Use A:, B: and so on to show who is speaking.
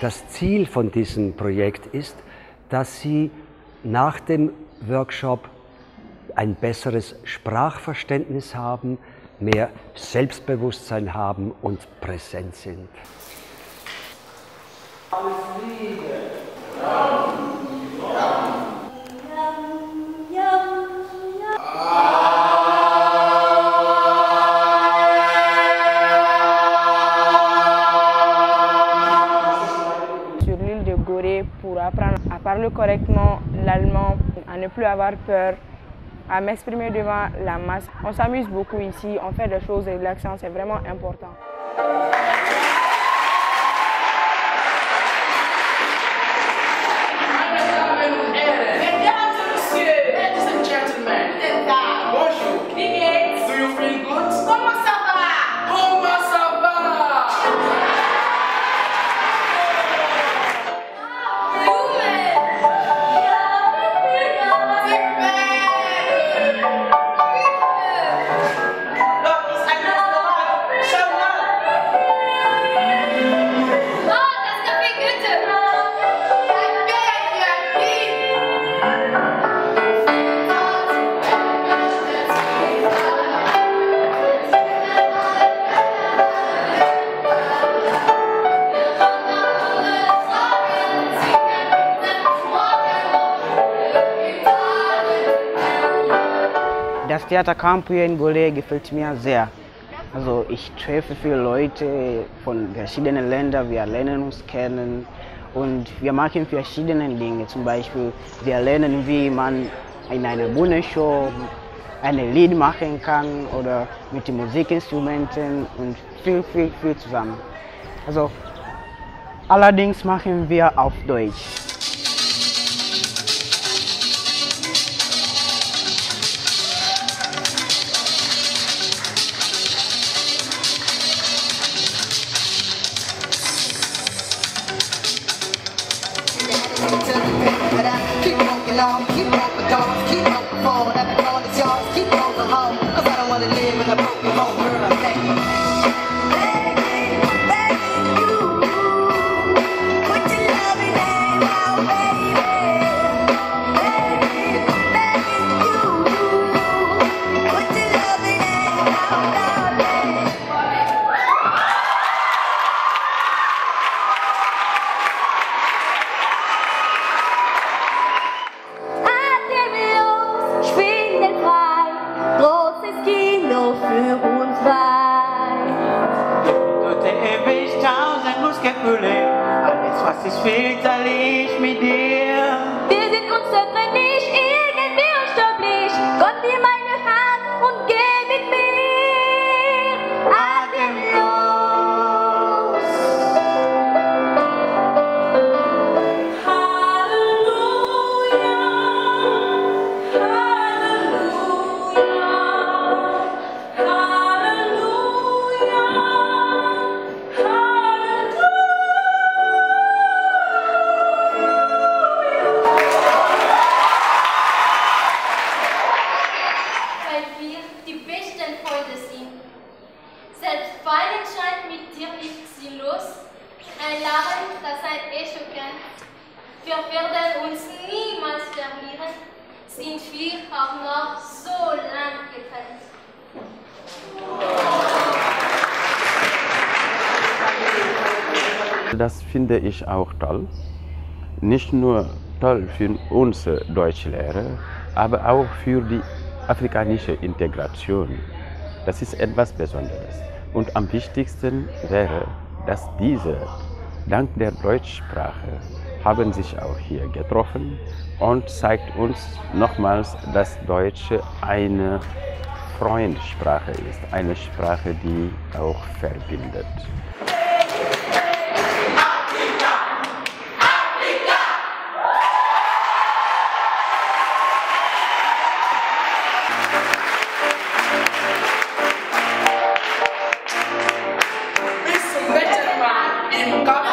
A: Das Ziel von diesem Projekt ist, dass Sie nach dem Workshop ein besseres Sprachverständnis haben, mehr Selbstbewusstsein haben und präsent sind.
B: Sur l'île de Gorée pour apprendre à parler correctement l'allemand, à ne plus avoir peur, à m'exprimer devant la masse. On s'amuse beaucoup ici, on fait des choses et l'accent, c'est vraiment important.
C: Das Theatercamp hier in Gorée gefällt mir sehr. Also ich treffe viele Leute von verschiedenen Ländern, wir lernen uns kennen und wir machen verschiedene Dinge. Zum Beispiel, wir lernen, wie man in einer Bühnenshow ein Lied machen kann oder mit den Musikinstrumenten und viel zusammen. Also allerdings machen wir auf Deutsch.
D: Keep walking on, keep walking dogs, keep walking forward, and the corner's yours, keep walking home, 'cause I don't wanna live in a broken home, girl, I'm begging you, put your loving hand out, baby, begging you, put your loving hand out, baby. Für uns zwei.
E: Dort ewig tausend Muskelgefühle, alles was ich will, teile ich mit dir.
D: Wir sind unzertrennlich, irgendwie unsterblich. Gott, nimm meine Hand und geh mit mir atemlos. Halleluja,
F: Selbst Feilenschein mit dir nicht sinnlos, ein Lachen, das ein Echo kennt. Wir werden uns niemals verlieren, sind wir auch noch so lang getrennt.
G: Das finde ich auch toll. Nicht nur toll für uns Deutschlehrer, aber auch für die afrikanische Integration. Das ist etwas Besonderes. Und am wichtigsten wäre, dass diese, dank der Deutschsprache, haben sich auch hier getroffen und zeigt uns nochmals, dass Deutsch eine Freundsprache ist, eine Sprache, die auch verbindet.
D: Bis zum nächsten Mal im Garten.